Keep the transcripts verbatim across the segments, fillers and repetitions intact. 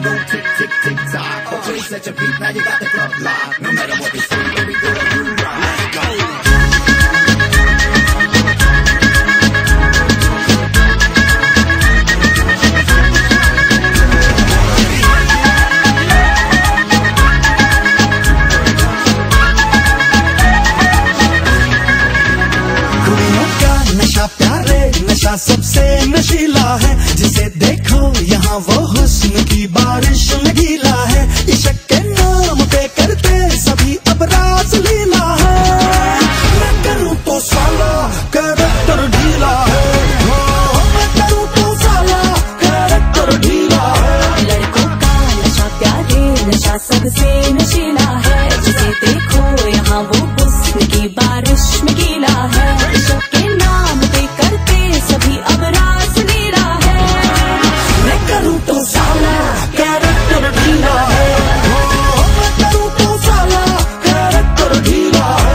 go tick, tick, tick, tock. Okay, set your beat, now you got the club locked. No matter what they say, baby girl, you rock. Let's go. नशा सबसे नशीला है, जिसे देखो यहाँ वो हुस्न की बारिश में गीला है। इश्क के नाम पे करते सभी अब रास लीला है। मैं करूँ तो साला कैरेक्टर ढीला है, मैं करूँ तो साला कैरेक्टर ढीला है। लड़कों का नशा प्यारे नशा सबसे नशीला है, जिसे देखो यहाँ वो हुस्न की बारिश में गीला है। इश्क के नाम पे करते सभी अब रास लीला है। मैं करूँ तो साला कैरेक्टर ढीला है, मैं करूँ तो साला कैरेक्टर ढीला है।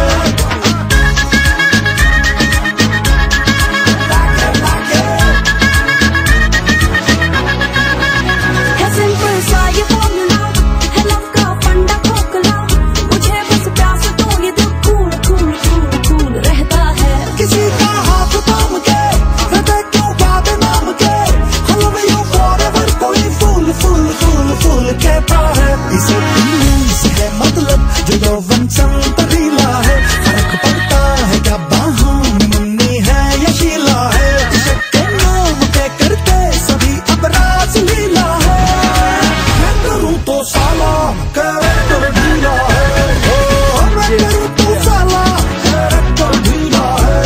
है सिंपल सा ये फॉर्मूला, है लव का फंडा खोखला। मुझे बस प्यास तो ये दिल कूल कूल कूल कूल रहता है। किसी का हाथ थाम के हृदय क्यों बाबे नाम के, I love you forever कोई फूल फूल फूल फूल कहता है। इसे पीने से है मतलब जो यौवन संतरीला है। फर्क पड़ता है क्या बाहों में मुन्नी है या शीला है। इश्क के नाम पे करते सभी अब रास लीला है। मैं करूँ तो साला कैरेक्टर ढीला है, मैं करूँ तो साला कैरेक्टर ढीला है।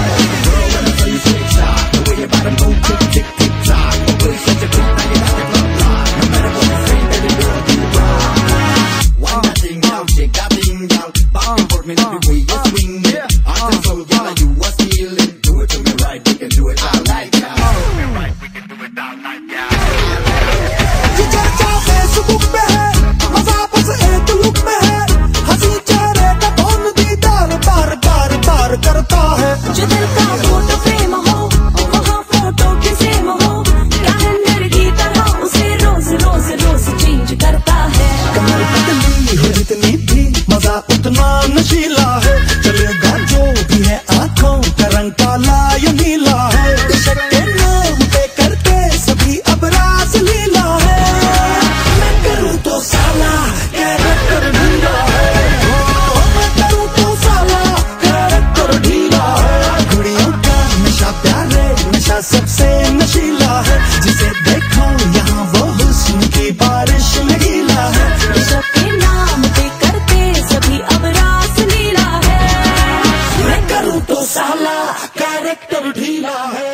ये चर्चा फेसबुक पे है, मजा बस एक लुक में है। हंसी चेहरे का कौन दीदार बार बार बार करता है। जो दिल का फोटो फ्रेम हो वहाँ फोटो की सेम हो, कैलेंडर की तरह उसे रोज रोज रोज चेंज करता है। कमर पतली हो जितनी भी मजा उतना नशीला है। चलेगा जो भी है आंखों का रंग काला या नीला है। इश्क के नाम पे करते सभी अब रास लीला है। मैं करूँ तो साला कैरेक्टर ढीला है, मैं करूँ तो साला कैरेक्टर ढीला है। घुड़ियों का नशा प्यारे नशा सबसे नशीला है, जिसे देखो यहाँ वो हुस्न की बारिश में गीला है। इश्क के नाम पे करते सभी अब रास लीला है। मैं करूँ तो साला कैरेक्टर ढीला है।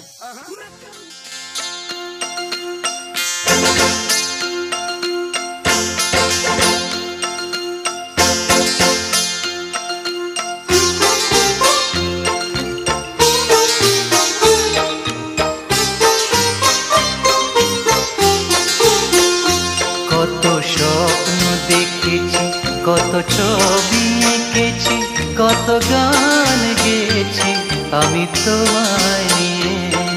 কত স্বপ্ন দেখেছি, কত ছবি এঁকেছি, কত গান গেয়েছি আমি তোমায় নিয়ে।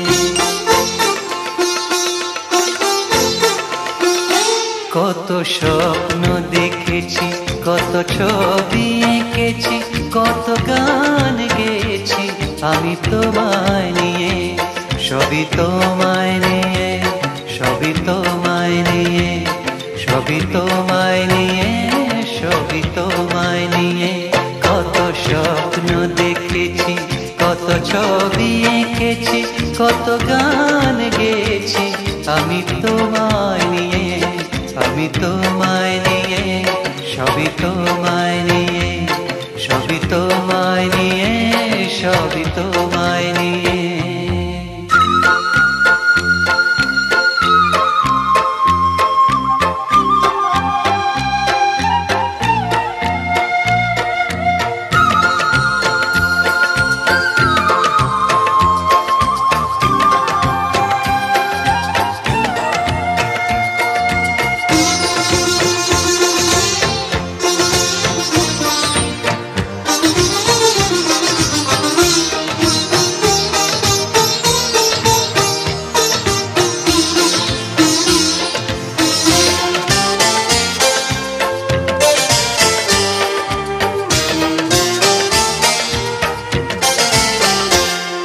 কত স্বপ্ন দেখেছি, কত ছবি এঁকেছি, কত গান গেয়েছি আমি তোমায় নিয়ে। সবই তোমায় নিয়ে, সবই তোমায় নিয়ে, সবই তোমায় নিয়ে, সবই তোমায় নিয়ে। কত স্বপ্ন দেখেছি, কত ছবি এঁকেছি, কত গান গেয়েছি আমি তোমায় নিয়ে। আমি তোমায় নিয়ে, সবই তোমায় নিয়ে, সবই তোমায় নিয়ে, সবই তোমায় নিয়ে।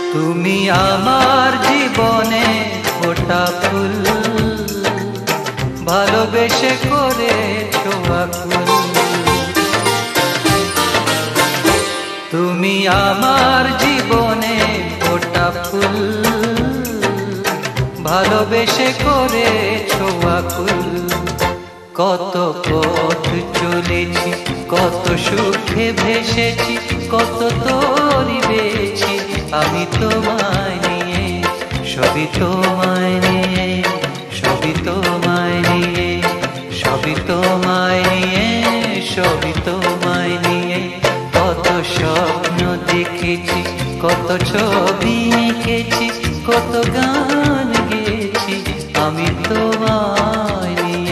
তুমি আমার জীবনে ফোটা ফুল, ভালোবেসে করেছো আকুল। তুমি আমার জীবনে ফোটা ফুল, ভালোবেসে করেছো আকুল। কত পথ চলেছি, কত সুখে ভেসেছি, কত তরি বেছি আমি তোমায় নিয়ে, সবই তোমায় নিয়ে, সবই তোমায় নিয়ে, সবই তোমায় নিয়ে, সবই তোমায় নিয়ে। কত স্বপ্ন দেখেছি, কত ছবি এঁকেছি, কত গান গেয়েছি আমি তোমায় নিয়ে।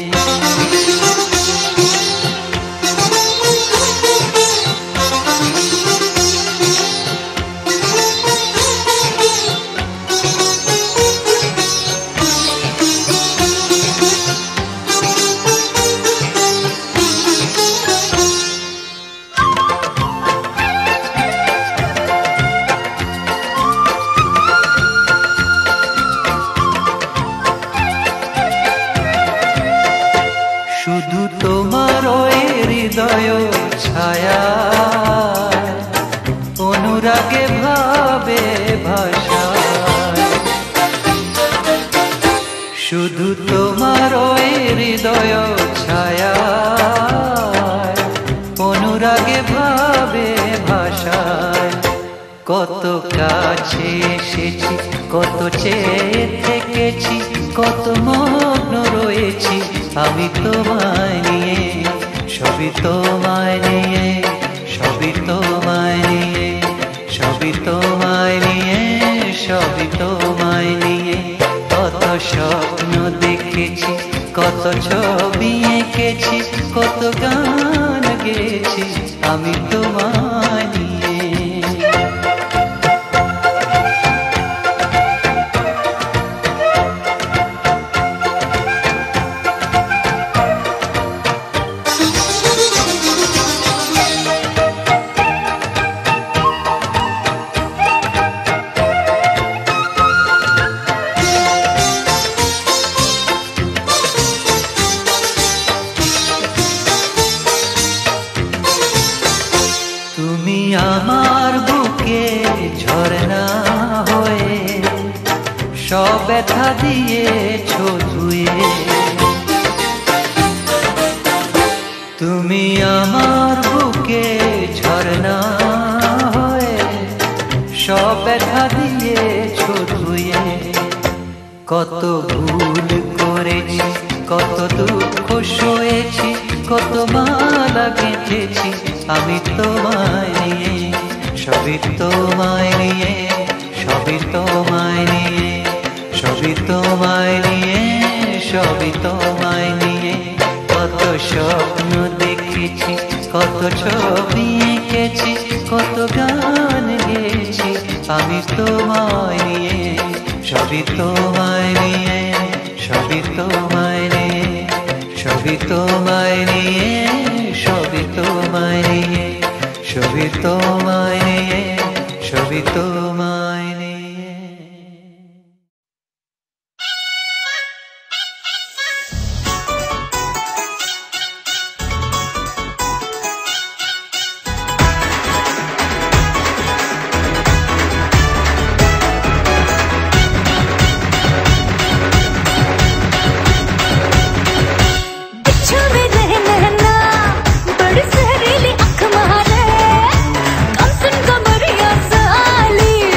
শুধু তোমার ওই হৃদয় ছায়া, অনুরাগে ভাবে ভাষা। শুধু তোমার ওই হৃদয় ছায়া, অনুরাগে ভাবে ভাষায়। কত কাছে এসেছি, কত চেয়ে থেকেছি, কত মগ্ন রয়েছি আমি তোমায় নিয়ে, সবই তোমায় নিয়ে, সবই তোমায় নিয়ে, সবই তোমায় নিয়ে, সবই তোমায় নিয়ে। কত স্বপ্ন দেখেছি, কত ছবি এঁকেছি, কত গান গেয়েছি আমি তোমায় নিয়ে। তুমি আমার বুকে ঝরনা হয়ে সব ব্যথা দিয়েছো ধুয়ে। তুমি আমার বুকে ঝরনা হয়ে সব ব্যথা দিয়েছো ধুয়ে। কত ভুল করেছি, কত দুঃখ সয়েছি, কত মালা গেঁথেছি আমি তোমায় নিয়ে, সবই তোমায় নিয়ে, সবই তোমায় নিয়ে, সবই তোমায় নিয়ে, সবই তোমায় নিয়ে। কত স্বপ্ন দেখেছি, কত ছবি এঁকেছি, কত গান গেয়েছি আমি তোমায় নিয়ে, সবই তোমায় নিয়ে, সবই তোমায় নিয়ে, সবই তোমায় নিয়ে, সবই তোমায় নিয়ে, সবই তোমায় নিয়ে, সবই তোমায় নিয়ে। बड़ी सहरीली अख मारे, कम सुन कमरिया साली।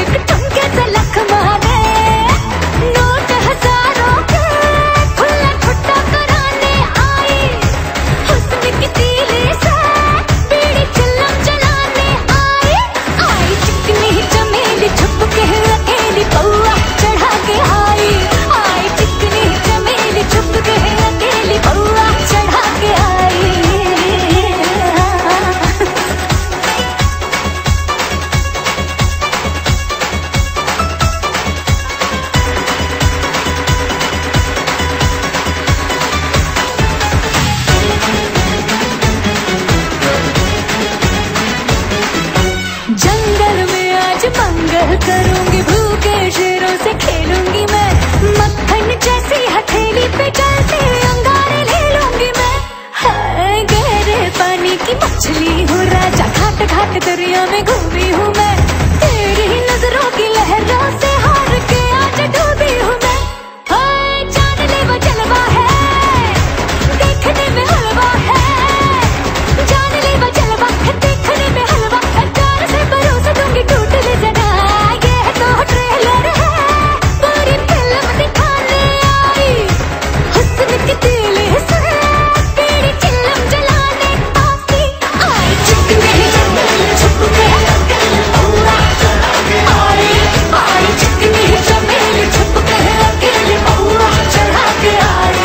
में घूमी हूँ मैं, तेरी ही नजरों की लहरों से हार के आज डूबी हूँ मैं। हाय जान ले वो जलवा है, देखने में हलवा है, जान ले वो जलवा है, देखने में हलवा है, प्यार से भरोसा दूंगी टूट ले जना, ये तो ट्रेलर है, पूरी फिल्म दिखाने आई, हुस्न की दिल से तेरी चिल्लम जलाने आती आई। चुप नहीं चमेली छुप के औरा आई आई, चुप नहीं चमेली छुप के अकेले औरा चढ़ा के आई।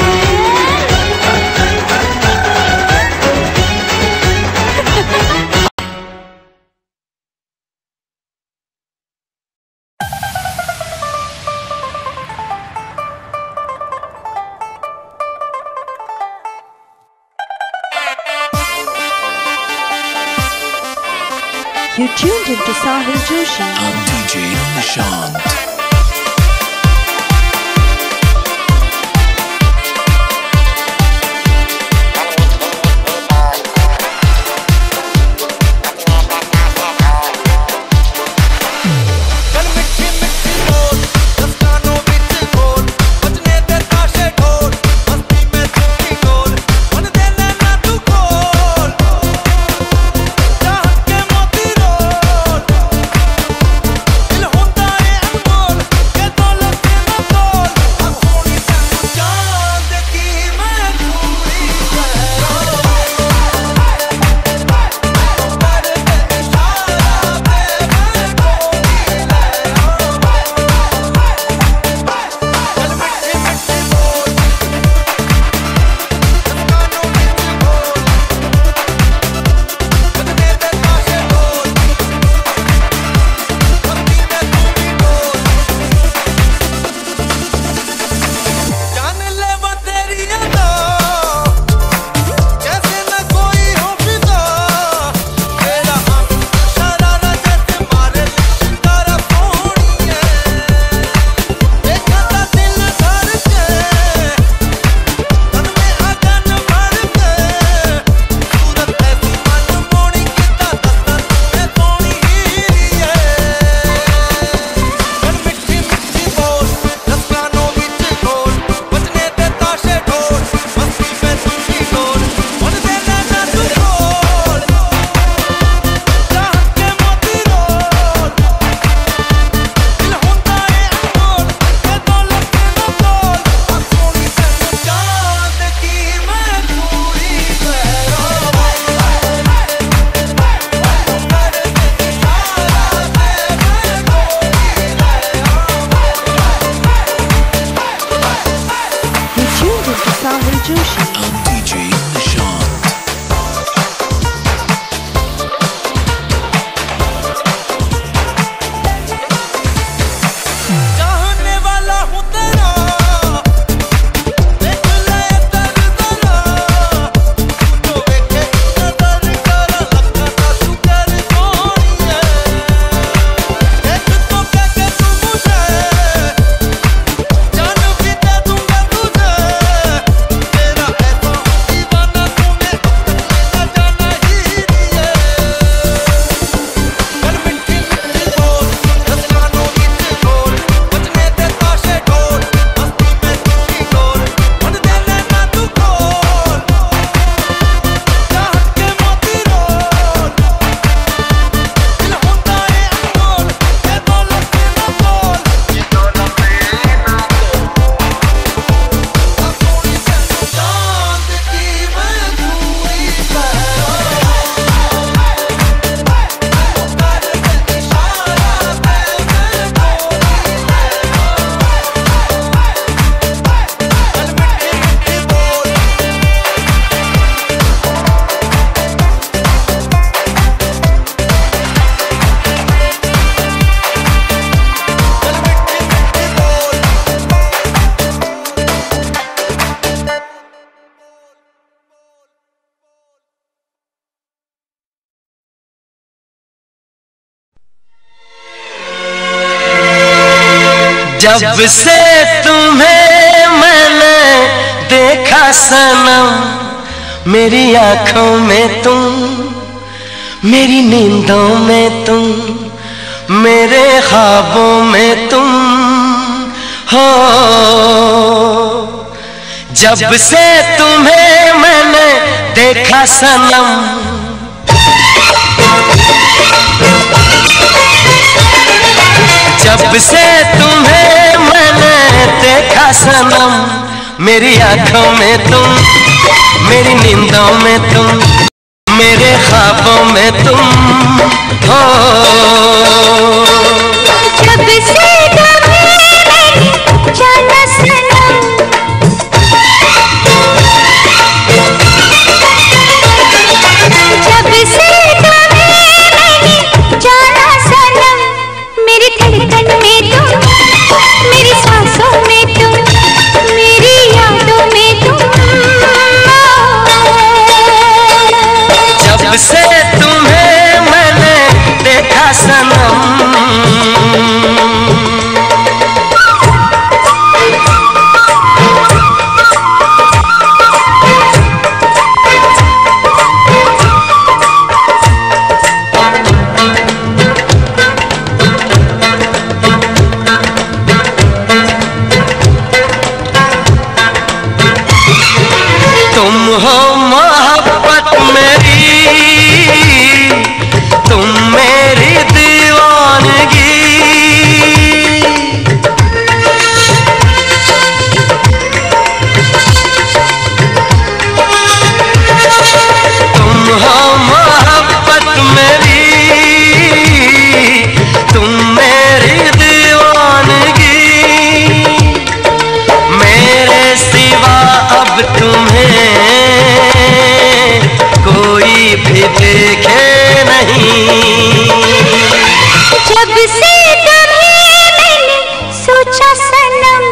You tuned into Sahil Joshi. I'm D J Nishant. जब से तुम्हें मैंने देखा सनम, मेरी आंखों में तुम मेरी नींदों में तुम, मेरे ख्वाबों में तुम हो। जब से तुम्हें मैंने देखा सनम, जब से तुम्हें मैंने देखा सनम, मेरी आंखों में तुम, मेरी नींदों में तुम, मेरे ख्वाबों में तुम हो। जब से तुम्हें मैंने जाना सनम, जब से तुम्हें मैंने जाना सनम, मेरी धड़कन में तुम, मेरी सांसों में तुम, मेरी यादों में तुम। जब से तुम्हें मैंने देखा सनम, तुम हो मोहब्बत मेरी, तुम मेरी दीवानगी। तुम हो मोहब्बत मेरी, तुम मेरी दीवानगी। मेरे सिवा अब तुम्हें कोई भी देखे नहीं। जब से तुम्हें मैंने सोचा सनम,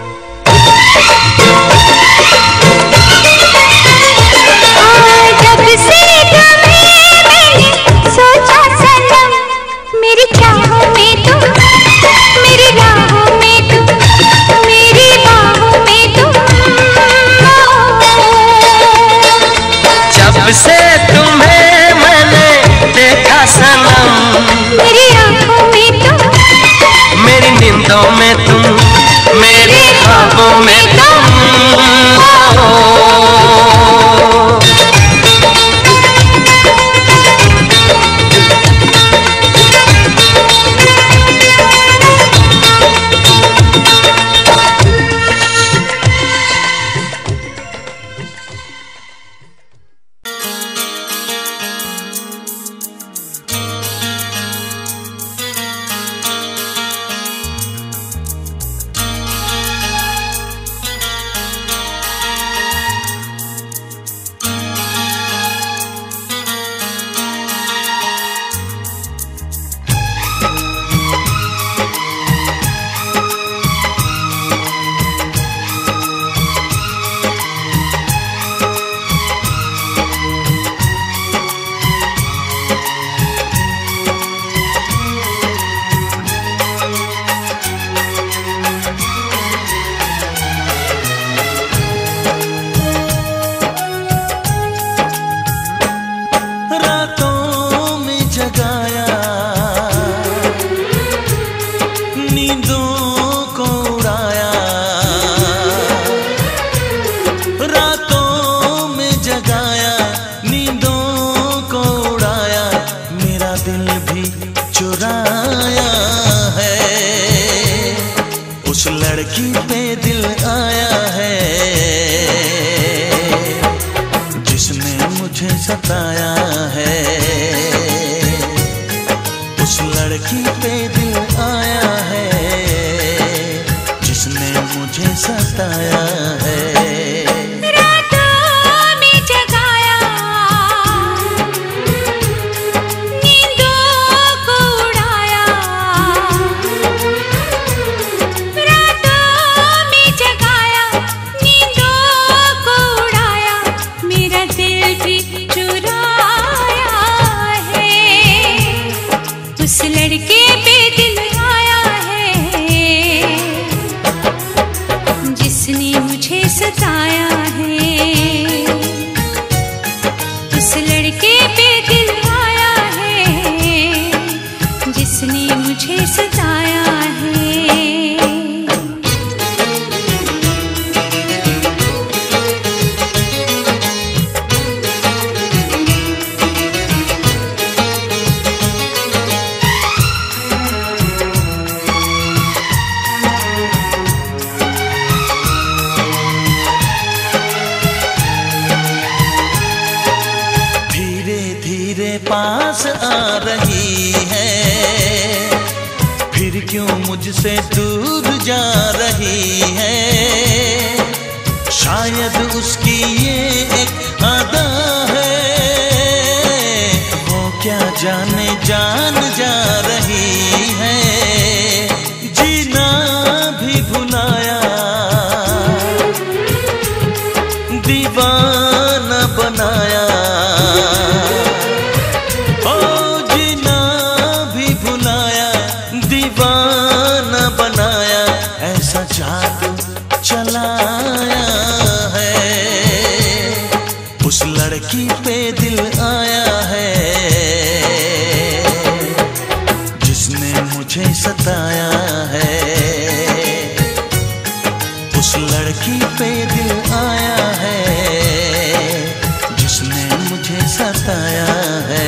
जब से तुम्हें मैंने सोचा सनम, मेरी चाहों में तुम, मेरी राहों में तुम, मेरी बाहों में तुम। जब से तुम्हें मैंने देखा सनम, मेरी आंखों में तुम, मेरी नींदों में तुम, मेरे ख्वाबों में तुम हो। लड़की पे दिल आया है जिसने मुझे सताया है, उस लड़की पे दिल आया है जिसने मुझे सताया है। नींदों फिर क्यों मुझसे दूर जा रही है। शायद उसकी ये एक अदा है, वो क्या जाने जान जा रही है। जीना भी भुलाया, दीवाना बनाया। ओ जीना भी भुलाया, दीवाना बनाया। ऐसा जादू चलाया है, उस लड़की पे दिल आया है जिसने मुझे सताया है। उस लड़की पे दिल आया है जिसने मुझे सताया है।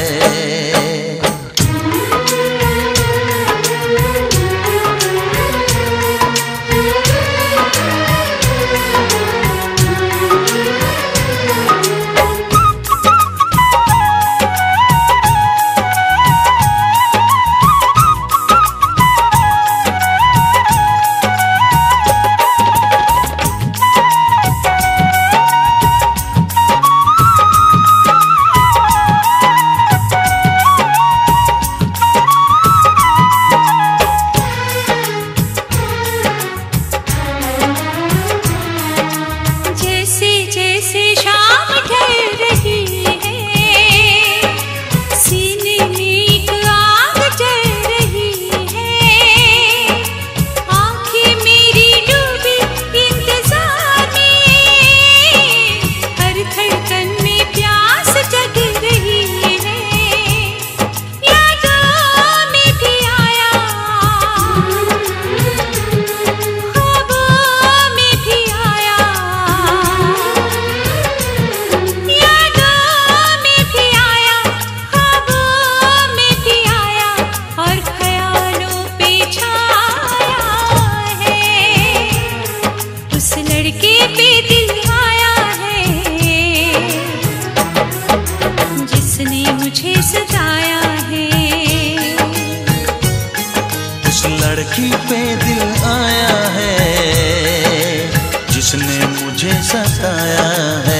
लड़की पे दिल आया है जिसने मुझे सताया है।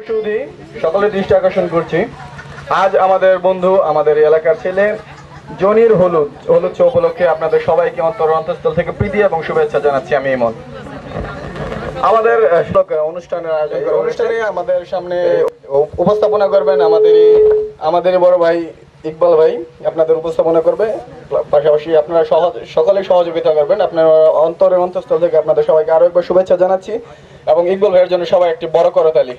সুধী সকলের দৃষ্টি আকর্ষণ করছি। আজ আমাদের বন্ধু আমাদের এলাকার ছেলে জনির হলুদ হলুদ চৌ উপলক্ষে আপনাদের সবাইকে অন্তর অন্তঃস্থল থেকে প্রীতি এবং শুভেচ্ছা জানাচ্ছি আমি ইমন। আমাদের অনুষ্ঠানের আয়োজন করা অনুষ্ঠানে আমাদের সামনে উপস্থাপনা করবেন আমাদের আমাদের বড় ভাই ইকবাল ভাই আপনাদের উপস্থাপনা করবে, পাশাপাশি আপনারা সকলে সহযোগিতা করবেন। আপনার অন্তরের অন্তঃস্থল থেকে আপনাদের সবাইকে আরো একবার শুভেচ্ছা জানাচ্ছি এবং ইকবাল ভাইয়ের জন্য সবাই একটি বড় করতালি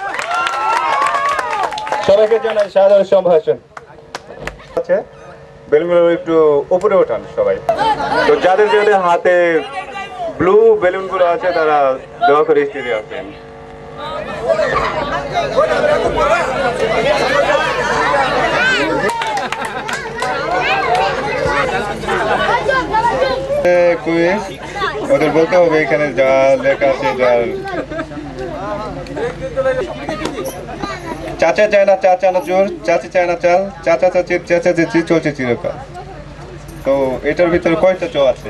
সবাইকে জানাই। শাহজাহান সম্ভাষণ আছে বেলুনগুলো একটু উপরে ওঠান সবাই। তো যাদের যাদের হাতে ব্লু বেলুনগুলো আছে তারা দয়া করে স্টেজে আসেন। ওদের বলতে হবে এখানে যা লেখা আছে, যা চাচা চায় না চাচা না চোর, চাচি চায় না চাল, চাচা চাচির চেঁচা চেঁচি চলছে চিরকাল। তো এটার ভিতরে কয়টা চো আছে?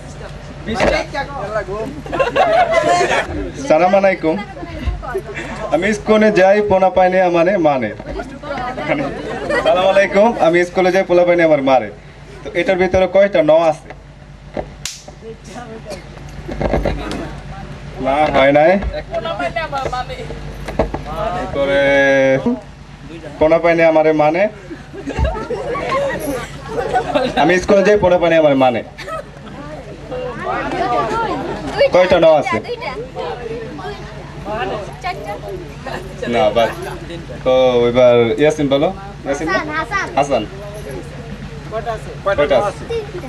সালাম আলাইকুম, আমি স্কুলে যাই পোনা পাইনি মানে মানে সালাম আলাইকুম, আমি স্কুলে যাই পোলা পাইনি আমার মারে। তো এটার ভিতরে কয়টা ন আছে? না হয় নাই। করে পোনা পাইনি আমারে মানে, আমি স্কুলে যাই পোনা পাইনি আমার মানে, কয়টা ন আছে? না বাস। তো এবার ইয়াসিন বলো। ইয়াসিন হাসান কয়টা আছে?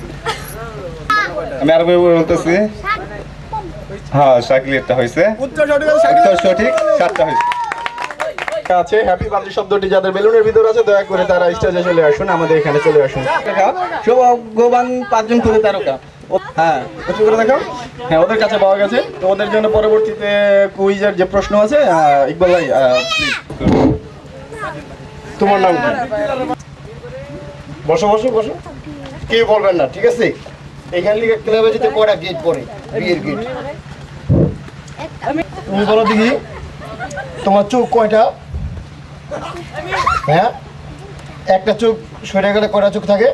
আমি আর বলতেছি হ্যাঁ শাকিল একটা হয়েছে, উত্তর সঠিক, সাতটা হয়েছে আছে। হ্যাপি বার্থডে শব্দটি যাদের বেলুনের ভিতর আছে দয়া করে তারা স্টেজে চলে আসুন, আমাদের এখানে চলে আসুন। সৌভাগ্যবান পাঁচজন করে তারকা, হ্যাঁ প্রশ্ন করে দেখাও। হ্যাঁ ওদের কাছে পাওয়া গেছে। তো ওদের জন্য পরবর্তীতে কুইজের যে প্রশ্ন আছে, ইকবাল ভাই তোমার নাম কি? বসো বসো বসো, কেউ বলবেন না, ঠিক আছে? এখান থেকে ক্লাবে যেতে কয়টা গেট পড়ে? বিয়ের গেট। তুমি বলো দেখি তোমার চোখ কয়টা? হ্যাঁ একটা চোখ সরে গেলে কয়টা চোখ থাকে?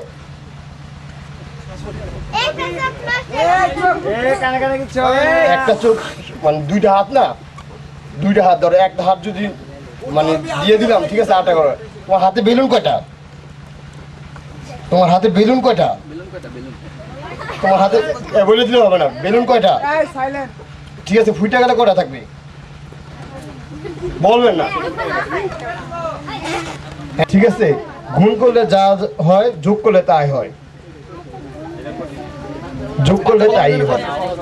একটা চোখ মানে দুইটা হাত না, দুইটা হাত ধরো, একটা হাত যদি মানে দিয়ে দিলাম, ঠিক আছে? আটটা করো। তোমার হাতে বেলুন কয়টা? তোমার হাতে বেলুন কয়টা? তোমার হাতে বলে দিলে হবে না, বেলুন কয়টা? ঠিক আছে, ফুইটা গেলে কয়টা থাকবে? বলবেন না, ঠিক আছে? গুণ করলে যা হয় যোগ করলে তাই হয়, যোগ করলে তাই হয়।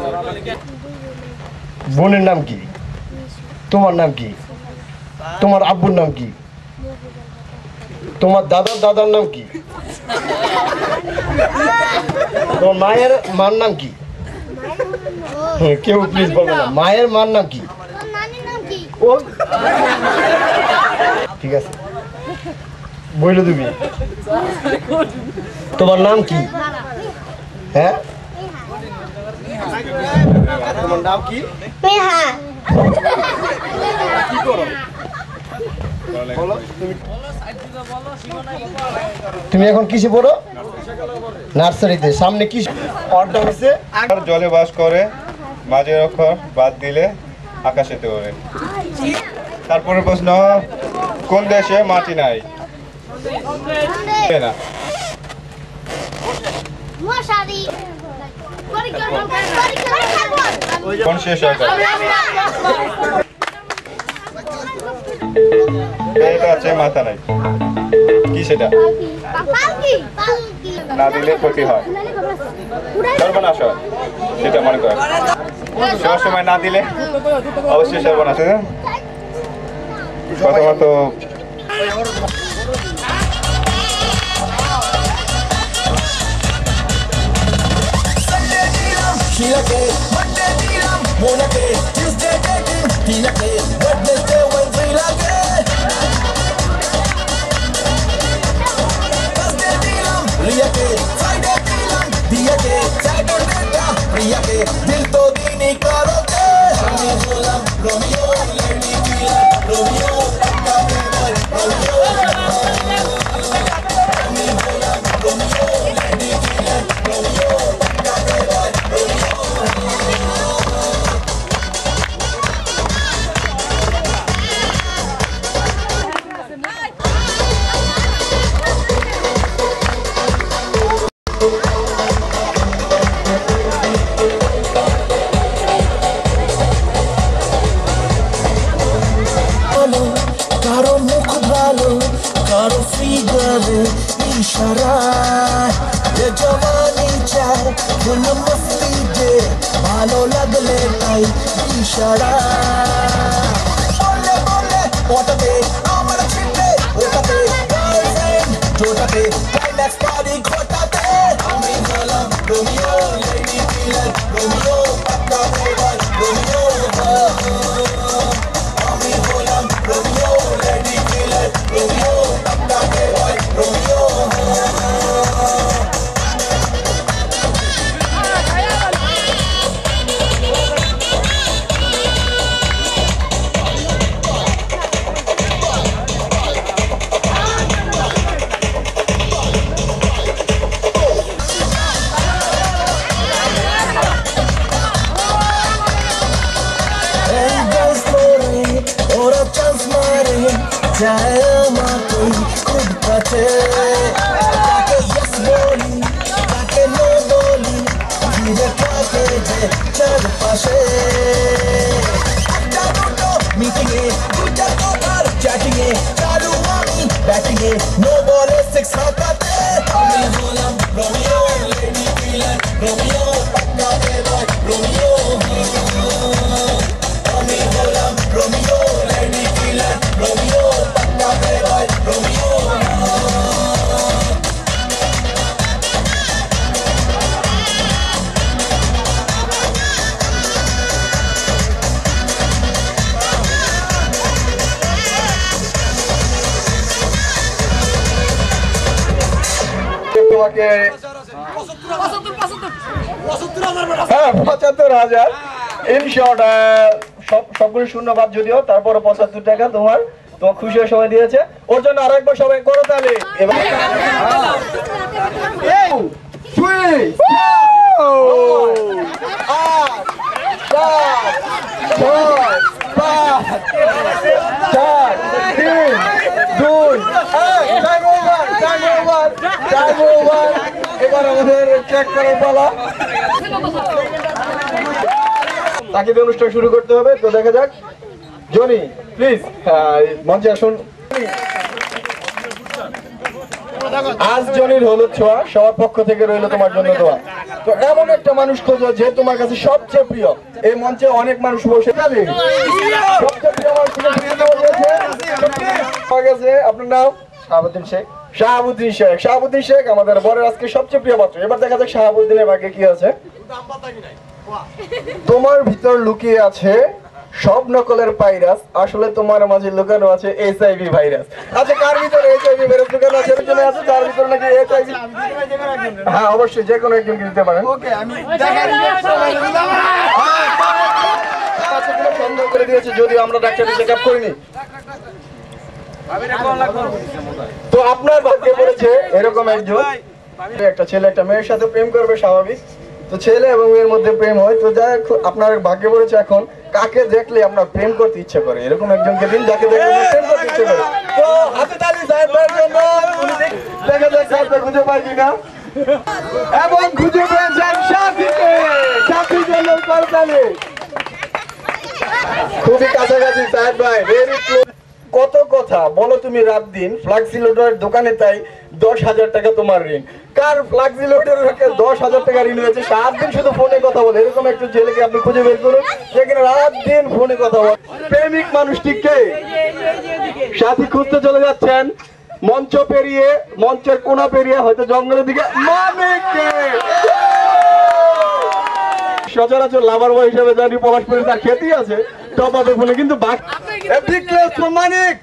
বোনের নাম কি? তোমার নাম কি? তোমার আব্বুর নাম কি? তোমার দাদার দাদার নাম কি? তোমার মায়ের মার নাম কি? কেউ প্লিজ বলবে না। মায়ের মার নাম কি? ও ঠিক আছে, বইলো তুমি। তোমার নাম কি? হ্যাঁ তোমার নাম কি? কি করো? তুমি এখন কিসে পড়ো? নার্সারিতে। সামনে কি অর্ডার হয়েছে? জলে বাস করে, মাঝের অক্ষর বাদ দিলে আকাশেতে ওড়ে। তারপরে প্রশ্ন, কোন দেশে মাটি নাই? না কোন শেষ এটা আছে মাথা নাই, কি সেটা? না দিলে ক্ষতি হয়, সর্বনাশ হয়, সেটা মনে করেন। সব সময় না দিলে অবশ্যই সর্বনাশ হয়। প্রথমত प्रिया के दिल तो दीनी करोगे रोमियो रोमियो বলে তাই ইশারা বলে বলে ওটাতে আমার ছিটে ওটাতে গার্লফ্রেন্ড জোটাতে ক্লাইম্যাক্স পার্টি ঘটাতে আমি হলাম রোমিও লেডি কিলার রোমিও পাক্কা বয় রোমিও আমি হলাম রোমিও লেডি কিলার রোমিও পাক্কা বয় রোমিও जाए माते खुद पचे ताके यस बोली ताके नो बोली धीरे ताके जे चार पाशे अच्छा दुटो मीटिंग ए दूजा तो कर चैटिंग ए चालू आमी बैटिंग ए नो बॉले सिक्स हाकाते আমি হলাম রোমিও লেডি কিলার রোমিও পাক্কা বয় রোমিও আমি হলাম রোমিও লেডি কিলার রোমিও তোমাকে হ্যাঁ পঁচাত্তর হাজার ইনশর্ট সব সবগুলো শূন্যবাদ যদিও তারপরে পঁচাত্তর টাকা তোমার তোমার খুশি হয়ে সময় দিয়েছে ওর জন্য আরো একবার সবাই করো তাহলে এবার এবার আমাদের চেক করার পালা তাকে দিয়ে অনুষ্ঠান শুরু করতে হবে তো দেখা যাক জনি প্লিজ মঞ্চে আসুন আজ জনির হলুদ ছোঁয়া সবার পক্ষ থেকে রইল তোমার জন্য দোয়া তো এমন একটা মানুষ খোঁজো যে তোমার কাছে সবচেয়ে প্রিয় এই মঞ্চে অনেক মানুষ বসে সবচেয়ে প্রিয় গেছে আপনার নাম শাহাবুদ্দিন শেখ শাহাবুদ্দিন শেখ শাহাবুদ্দিন শেখ আমাদের বরের আজকে সবচেয়ে প্রিয় পাত্র এবার দেখা যাক শাহাবুদ্দিনের ভাগ্যে কি আছে তোমার ভিতর লুকিয়ে আছে সব নকলের ভাইরাস আসলে তোমার মাঝে লুকানো আছে এইচআইভি ভাইরাস আচ্ছা কার ভিতরে এইচআইভি ভাইরাস লুকানো আছে চলে আছে যার ভিতরে নাকি এইচআইভি হ্যাঁ অবশ্যই যে কোনো একজনকে দিতে পারেন ওকে আমি আচ্ছা কোনো সন্দেহ করে দিয়েছে যদিও আমরা ডাক্তারি চেকআপ করিনি তো আপনার ভাগ্যে পড়েছে এরকম একজন একটা ছেলে একটা মেয়ের সাথে প্রেম করবে স্বাভাবিক তো ছেলে এবং মেয়ের মধ্যে প্রেম হয় তো যাই আপনার ভাগ্যে পড়েছে এখন কাকে দেখলে আপনার প্রেম করতে ইচ্ছে করে এরকম একজনকে দিন যাকে দেখলে প্রেম করতে ইচ্ছে করে তো হাতে তালি সাহেব ভাইয়ের জন্য দেখা যাক সাহেবটা খুঁজে পাই কিনা এবং খুঁজে পেয়েছেন সাথীকে সাথী জন্য করতালি খুবই কাছাকাছি সাহেব ভাই ভেরি ক্লোজ কত কথা বলো তুমি রাত দিন ফ্লাক্সি লোডার দোকানে তাই দশ হাজার টাকা তোমার ঋণ কার ফ্লাক্সি লোডার দশ হাজার টাকা ঋণ হয়েছে সাত দিন শুধু ফোনে কথা বলে এরকম একটা ছেলেকে আপনি খুঁজে বের করুন যেখানে রাত দিন ফোনে কথা বলে প্রেমিক মানুষটিকে সাথী খুঁজতে চলে যাচ্ছেন মঞ্চ পেরিয়ে মঞ্চের কোনা পেরিয়ে হয়তো জঙ্গলের দিকে মানিককে সচরাচর লাভার বয় হিসেবে জানি পলাশপুরে তার খ্যাতি আছে টপাতে ফোনে কিন্তু মানিক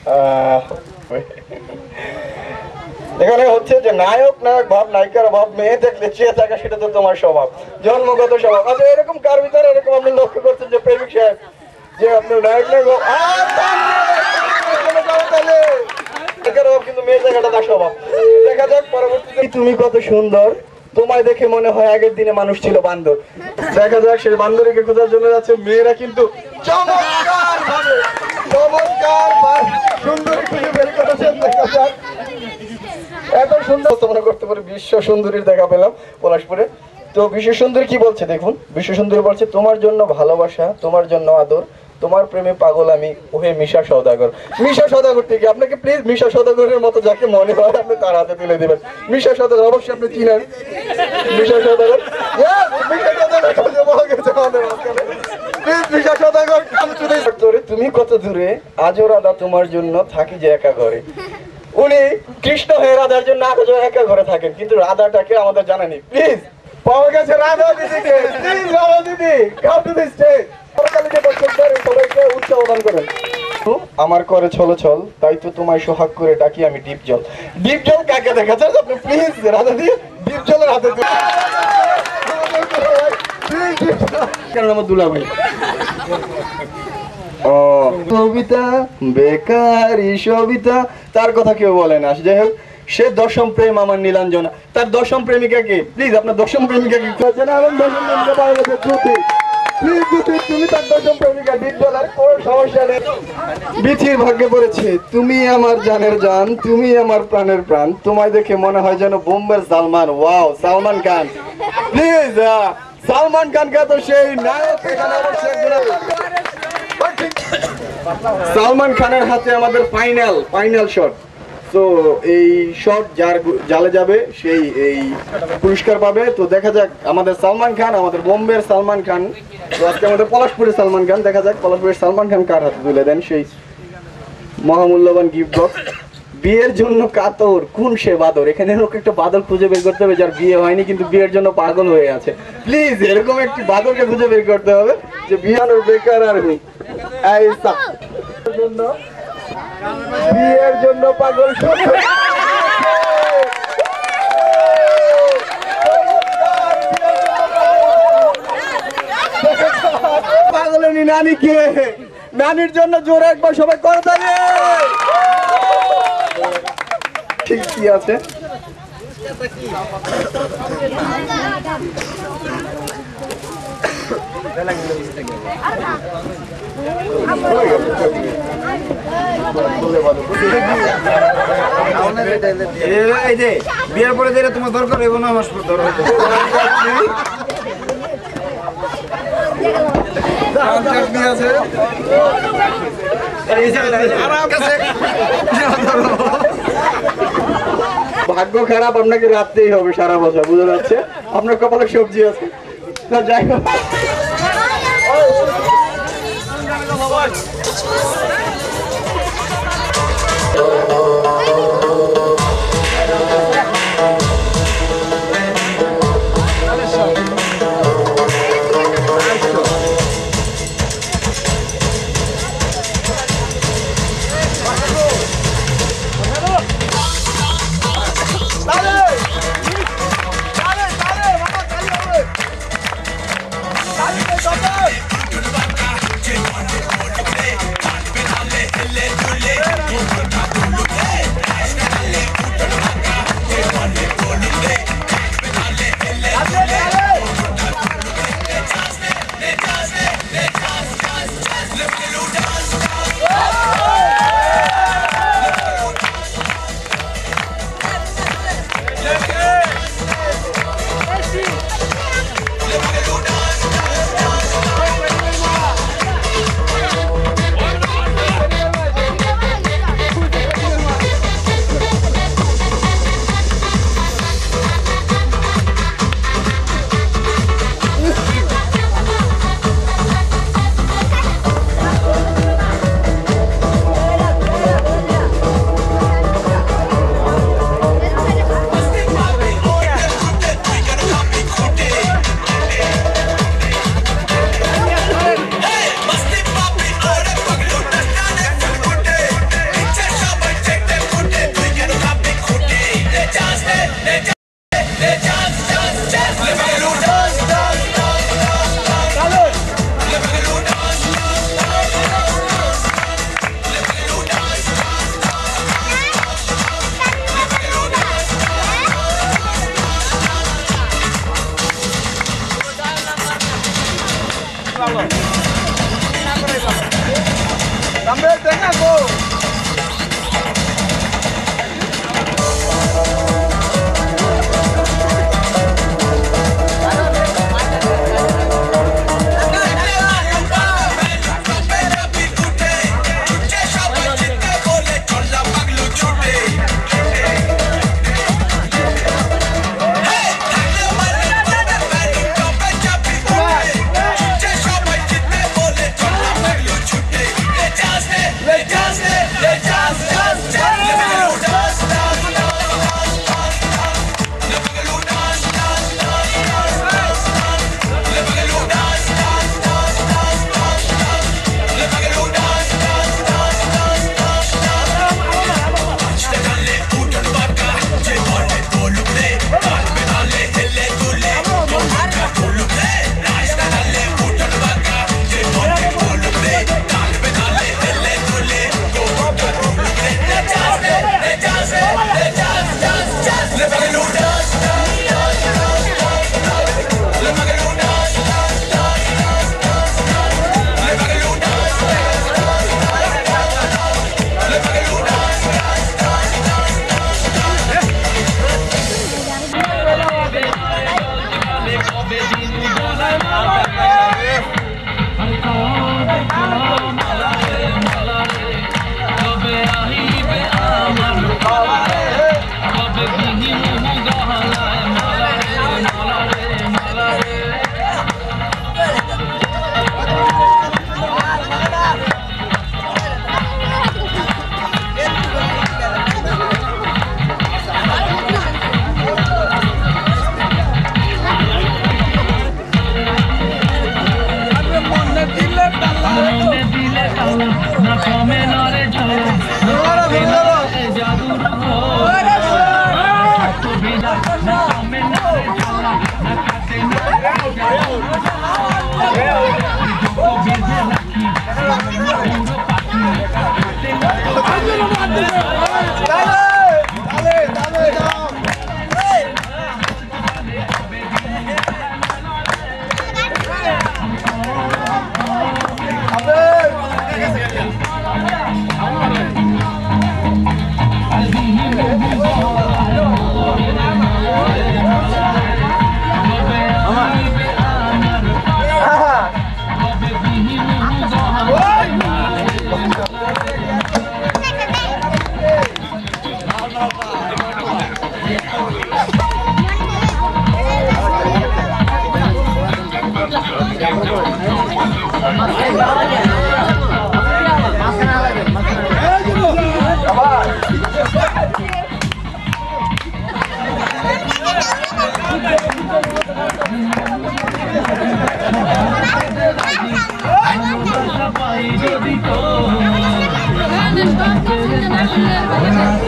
এখানে হচ্ছে যে নায়ক নায়ক ভাব নায়িকার ভাব মেয়ে দেখলে চেয়ে থাকা সেটা তো তোমার স্বভাব জন্মগত স্বভাব আচ্ছা এরকম কার ভিতরে এরকম আপনি লক্ষ্য করছেন যে প্রেমিক সাহেব যে আপনার নায়ক নায়ক কিন্তু মেয়ে জায়গাটা তার স্বভাব দেখা যাক পরবর্তীতে তুমি কত সুন্দর তোমায় দেখে মনে হয় আগের দিনে মানুষ ছিল বান্দর দেখা যাক সেই বান্দরীকে খোঁজার জন্য যাচ্ছে মেয়েরা কিন্তু চমৎকার ভাবে চমৎকার সুন্দরী খুঁজে বের করেছেন দেখা যাক এত সুন্দর উপস্থাপনা করতে পারে বিশ্ব সুন্দরীর দেখা পেলাম পলাশপুরে তো বিশ্ব সুন্দরী কি বলছে দেখুন বিশ্ব সুন্দরী বলছে তোমার জন্য ভালোবাসা তোমার জন্য আদর তোমার প্রেমে পাগল আমি ওহে মিশা সওদাগর। মিশা সওদাগর থেকে আপনাকে প্লিজ মিশা সওদাগরের মতো যাকে মনে হয় আপনি তার হাতে তুলে দেবেন। মিশা সওদাগর অবশ্যই আপনি চিনেন মিশা সওদাগর। মিশা সওদাগর খুঁজে পাওয়া গেছে আমাদের মাঝখানে। Please Misha Sawdagar come to this. তুমি কত দূরে আজও রাধা তোমার জন্য থাকি যে একা ঘরে। উনি কৃষ্ণ হয়ে রাধার জন্য আজও একা ঘরে থাকেন, কিন্তু রাধাটাকে আমাদের জানা নেই। প্লিজ পাওয়া গেছে রাধা দিদিকে। প্লিজ রাধা দিদি কাম টু দিস স্টেজ। সবাইকে উৎসাহ দান করেন। আমার করে ছলো ছল তাই তো তোমায় সোহাগ করে ডাকি আমি ডিপ জল। ডিপ জল কাকে দেখাচ্ছেন আপনি? প্লিজ রাধা দিয়ে ডিপ জলের হাতে কেন আমার দুলা ভাই। ও কবিতা বেকারি সবিতা তার কথা কেউ বলে না। যাই হোক, সে দশম প্রেম আমার নীলাঞ্জনা। তার দশম প্রেমিকাকে প্লিজ আপনার দশম প্রেমিকাকে তুমি তার দশম প্রেমিকা ডিপ জলার কোন সমস্যা নেই। বিথির ভাগ্যে পড়েছে তুমি আমার জানের জান, তুমি আমার প্রাণের প্রাণ। তোমায় দেখে মনে হয় যেন বোম্বের সালমান। ওয়াও, সালমান খান। প্লিজ সালমান খানকে তো সেই নায়ক এখানে অবশ্যই। সালমান খানের হাতে আমাদের ফাইনাল ফাইনাল শট। তো এই শট যার জালে যাবে সেই এই পুরস্কার পাবে। তো দেখা যাক আমাদের সালমান খান, আমাদের বোম্বের সালমান খান। তো আজকে আমাদের পলাশপুরের সালমান খান, দেখা যাক পলাশপুরের সালমান খান কার হাতে তুলে দেন সেই মহামূল্যবান গিফট বক্স। বিয়ের জন্য কাতর কোন সে বাদর। এখানে লোক একটা বাদর খুঁজে বের করতে হবে যার বিয়ে হয়নি কিন্তু বিয়ের জন্য পাগল হয়ে আছে। প্লিজ এরকম একটি বাদরকে খুঁজে বের করতে হবে যে বিয়ানোর বেকার আর নেই। বিয়ের জন্য পাগল পাগলের নানিকে নানির জন্য জোরে একবার সবাই করে থাকে। ঠিক কি আছে বিয়ের পরে যেটা তোমার দরকার হইব না আমার দরকার। ভাগ্য খারাপ, আপনাকে রাখতেই হবে সারা বছর, বুঝা যাচ্ছে আপনার কপালে সবজি আছে। যাই হোক También tengo.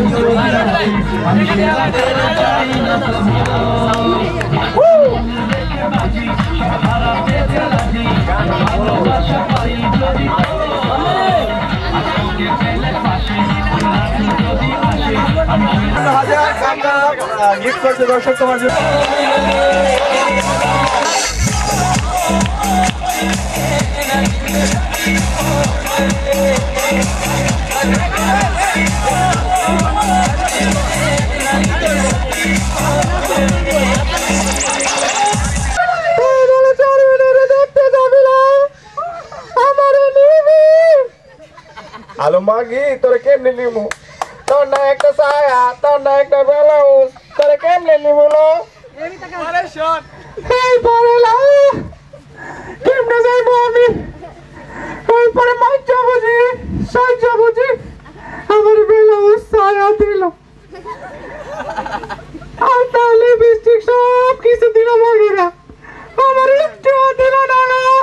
গিফট করছে দর্শক তোমার জন্য। আলো মাগি তোরে কেমনে নিমু, তোর না একটা ছায়া, তোর না একটা ব্লাউজ, তোরে কেমনে নিমু লো? এই পারেলা কেমনে যাইবো আমি? ওই পরে মাইচা বুঝি সাইজা বুঝি আমার ব্লাউজ ছায়া দিল, আর তাহলে বৃষ্টি সব কিছু দিল মাগিরা, আমার একটু দিল না।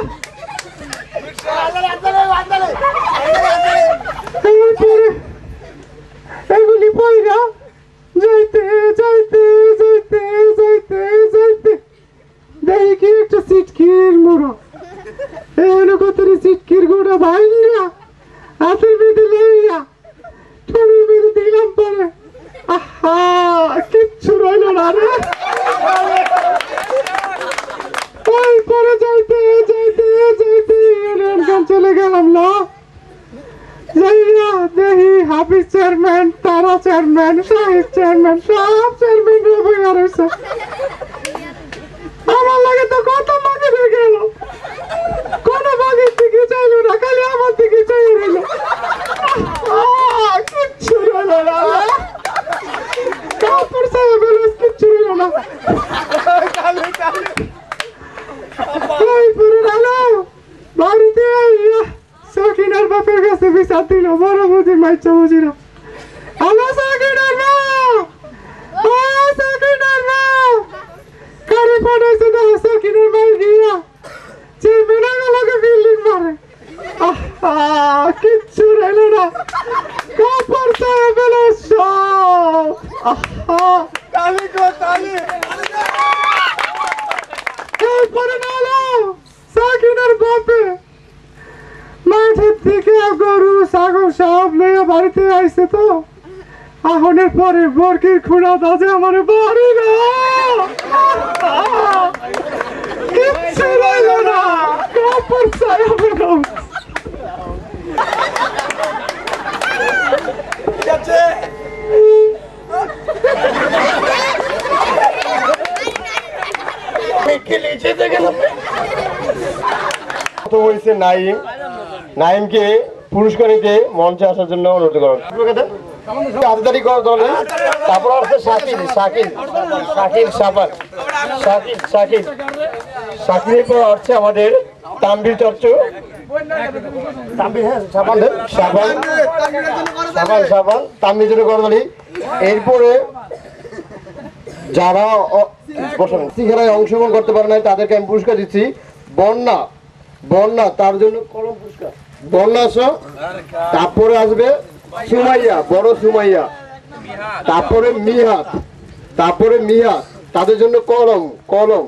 এগুলি পয়রা যাইতে যাইতে যাইতে যাইতে যাইতে দেখি একটা সিটকির মোড়া, এখানে কতরি সিটকির গোড়া ভাইয়া হাতের বেঁধে লইয়া তুমি বেঁধে দিলাম পরে, আহা কিচ্ছু রইল না রে। পরে যাইতে যাইতে যাইতে চলে গেলাম না, যাইয়া দেখি Hafiz chairman, Tara chairman, Shahid chairman, সব চেয়ারম্যান বইয়া রয়েছে। আমার লাগে তো কত বাকি হয়ে গেল, কোন বাগের দিকে চাইল না, খালি আমার দিকে চাই রইল, কিচ্ছু রইল না, কাপড় চাই বেরোস কিচ্ছু রইল না। বাড়িতে সকিনার বাপের কাছে বিচার দিল, বড় বুঝি মাইচা বুঝি না। হ্যালো সকিনার মা, সকিনার মা কারে পাঠাইছে না, সকিনার মাই গিয়া চেয়ারম্যান আমাকে বিল্ডিং মারে, কিচ্ছু রইল না, কাপড় চায় বেলা সব। তালি গো তালি। এরপরে নালো সাকিনার বাপে মাঠের থেকে গরু ছাগল সব লইয়া বাড়িতে আইসে, তো আহনের পরে বরকির খুঁড়া দাজে আমার বাড়ি না, কিচ্ছু রইল না, কাপড় চাই বেরো। নাইম, নাইমকে পুরস্কার নিতে মঞ্চে আসার জন্য অনুরোধ করেন। তারপর আছে শাকিল, শাকিল শাকিল সাবান, শাকিল শাকিল শাকিলের পর হচ্ছে আমাদের তাম্বির চর্চ, সাবান সাবান সাবান সাবান তাম্বির জন্য করদালি। এরপরে যারা শিখারায় অংশগ্রহণ করতে পারে নাই তাদেরকে আমি পুরস্কার দিচ্ছি। বন্যা, বন্যা তার জন্য কলম পুরস্কার, বন্যা আসো। তারপরে আসবে সুমাইয়া, বড় সুমাইয়া, তারপরে মিহাত, তারপরে মিহাত তাদের জন্য কলম, কলম।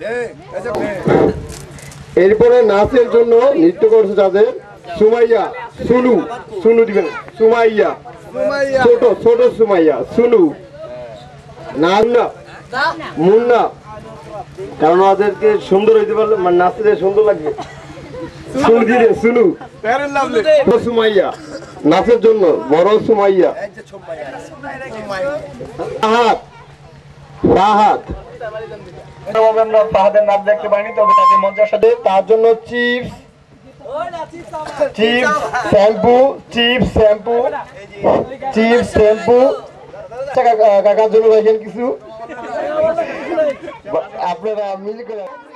এরপরে নাচের জন্য নৃত্য করছে যাদের সুমাইয়া, সুনু, সুনু দিবেন, সুমাইয়া ছোট ছোট সুমাইয়া, সুনু, নান্না, মুন্না, কারণ ওদেরকে সুন্দর হইতে পারলে মানে নাচতে সুন্দর লাগবে। সুনু সুমাইয়া নাচের জন্য বড় সুমাইয়া, ফাহাদ, ফাহাদ আমরা ফাহাদের নাম দেখতে পাইনি, তবে তাকে মঞ্চের সাথে তার জন্য chips, chips shampoo, chips shampoo, chips shampoo কাকার জন্য দেখেন কিছু আপনারা মিল করে।